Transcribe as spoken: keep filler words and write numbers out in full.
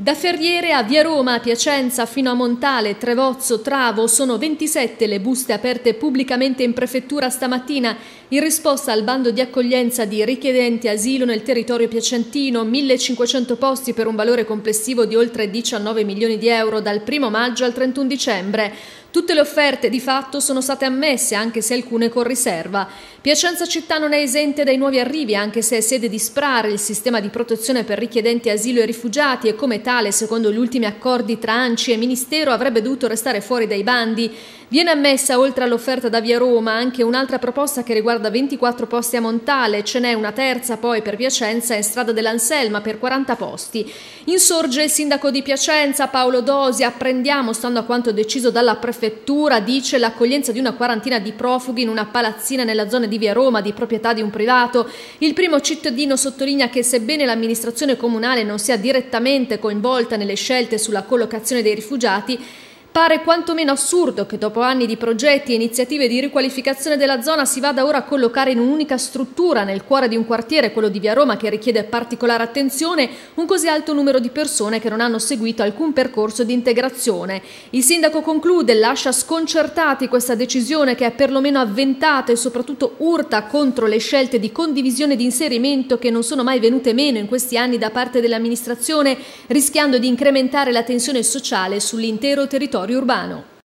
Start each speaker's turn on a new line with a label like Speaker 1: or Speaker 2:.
Speaker 1: Da Ferriere a Via Roma, a Piacenza, fino a Montale, Trevozzo, Travo, sono ventisette le buste aperte pubblicamente in prefettura stamattina in risposta al bando di accoglienza di richiedenti asilo nel territorio piacentino, millecinquecento posti per un valore complessivo di oltre diciannove milioni di euro dal primo maggio al trentuno dicembre. Tutte le offerte di fatto sono state ammesse, anche se alcune con riserva. Piacenza città non è esente dai nuovi arrivi, anche se è sede di SPRAR, il sistema di protezione per richiedenti asilo e rifugiati, e come tale, secondo gli ultimi accordi tra ANCI e Ministero, avrebbe dovuto restare fuori dai bandi. Viene ammessa, oltre all'offerta da Via Roma, anche un'altra proposta che riguarda ventiquattro posti a Montale, ce n'è una terza poi per Piacenza e Strada dell'Anselma per quaranta posti. Insorge il sindaco di Piacenza, Paolo Dosi: apprendiamo, stando a quanto deciso dalla prefettura, dice, l'accoglienza di una quarantina di profughi in una palazzina nella zona di Via Roma, di proprietà di un privato. Il primo cittadino sottolinea che, sebbene l'amministrazione comunale non sia direttamente coinvolta nelle scelte sulla collocazione dei rifugiati, pare quantomeno assurdo che dopo anni di progetti e iniziative di riqualificazione della zona si vada ora a collocare in un'unica struttura, nel cuore di un quartiere, quello di Via Roma, che richiede particolare attenzione, un così alto numero di persone che non hanno seguito alcun percorso di integrazione. Il sindaco conclude: lascia sconcertati questa decisione che è perlomeno avventata e soprattutto urta contro le scelte di condivisione e di inserimento che non sono mai venute meno in questi anni da parte dell'amministrazione, rischiando di incrementare la tensione sociale sull'intero territorio urbano.